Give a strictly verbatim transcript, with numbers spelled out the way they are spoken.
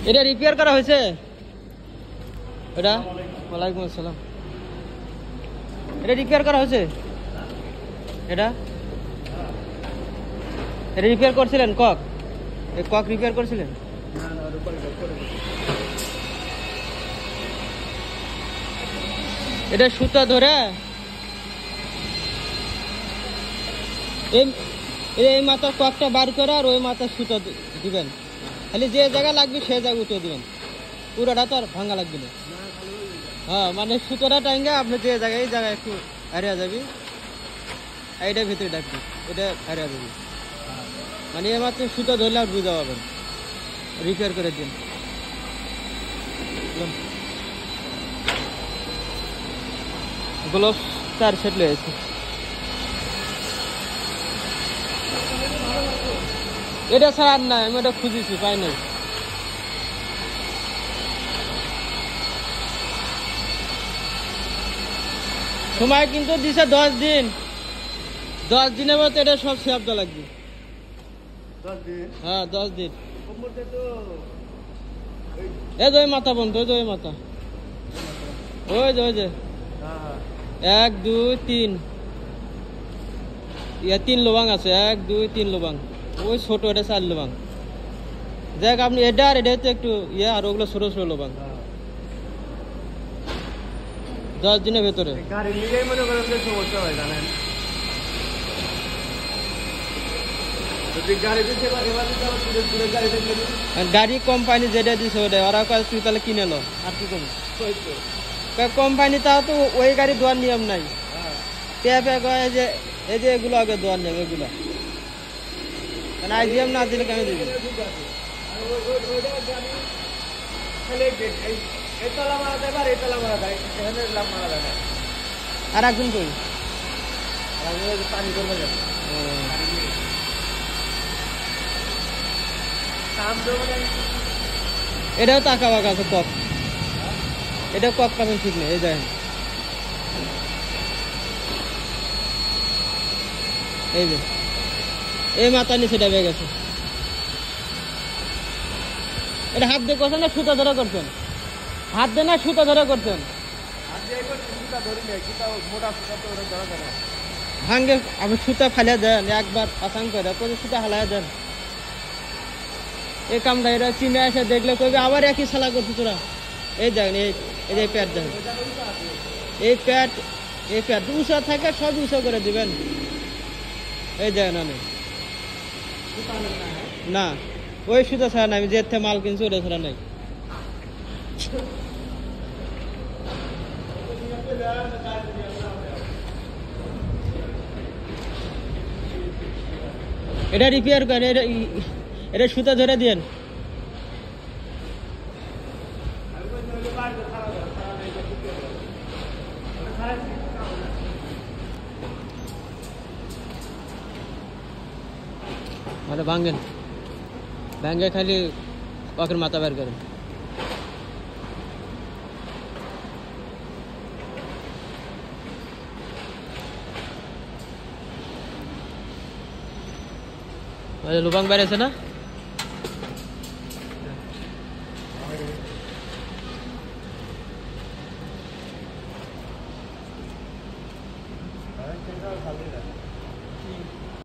এটা রিপেয়ার করা হয়েছে? এটা ওয়ালাইকুম আসসালাম। এটা রিপেয়ার করা হয়েছে? এটা এটা রিপেয়ার করছিলেন? কক এই কক রিপেয়ার করছিলেন? এটা সুতা ধরে এই মাথার ককটা বার করে আর ওই মাথার সুতা দিবেন, খালি যে জায়গা লাগবে সেই জায়গা উঠে দিবেন, পুরোটা তো আর ভাঙা লাগবে না। হ্যাঁ মানে সুতোটা টাইঙ্গা আপনি যে জায়গায় এই জায়গায় একটু হারিয়ে যাবি, এইটা ভিতরে ডাকবি, এটা হারিয়ে যাবি। মানে এ মাত্র সুতো ধরলে আর বুঝা পাবেন। রিপেয়ার করে দিন। গ্লোভস চার সেট লেগেছে। এটা ছাড়া আর নাই, আমি এটা খুঁজেছি পাই নাই। সময় কিন্তু দিছে দশ দিন, দশ দিনের মধ্যে এটা সব শেয়ার লাগবে। হ্যাঁ দশ দিন। এই যে মাথা বন্ধ, ওই যে ওই মাথা, ওই যে ওই যে এক দুই তিন ইয়া তিন লোবাং আছে, এক দুই তিন লোবাং, ওই ছোট এটা চার লোবাং। দেখ আপনি এটা আর এটা তো একটু ইয়ে, আর ওগুলো ছোট ছোট লোবাং। দশ দিনের ভেতরে গাড়ি কোম্পানি যেটা দিছে ওটা ওরা তুই তাহলে কিনে লো, আর কি করবি? কোম্পানি তাও তো ওই গাড়ি দেওয়ার নিয়ম নাই। এই যে এই যে এগুলো আগে দেওয়ার নিয়ম, এগুলো আইজিএম না দিলে কেন দিবি? আর একজন কই পানি করবে, এটাও টাকা বাকা আছে কক, এটা কক পাবেন ঠিক নেই। এই দেখেন এই যে এই মাথা নিচে ডেবে গেছে। এটা হাত দিয়ে করছেন না সুতা ধরে করছেন? হাত দিয়ে না সুতা ধরে করছেন? ভাঙ্গে আপনি সুতা ফালিয়ে দেন একবার আসান করে, করে সুতা হালাইয়া দেন। এই কামটা এরা চিনে এসে দেখলে কইবে আবার একই শালা করছি তোরা। এই দেখেন এই এই যে প্যাট দেখেন, এই প্যাট এই প্যাট উঁচা থাকে সব উঁচা করে দিবেন। এই দেখেন আমি না ওই সুতা ছাড়া নাই, আমি যে মাল কিনছি ওটা ছাড়া নাই। এটা রিপেয়ার করেন, এটা এটা সুতা ধরে দিন। মানে ভাঙেন, ভাঙ্গে খালি ওকের মাথা বের করেন। লুবাং বেড়েছে না?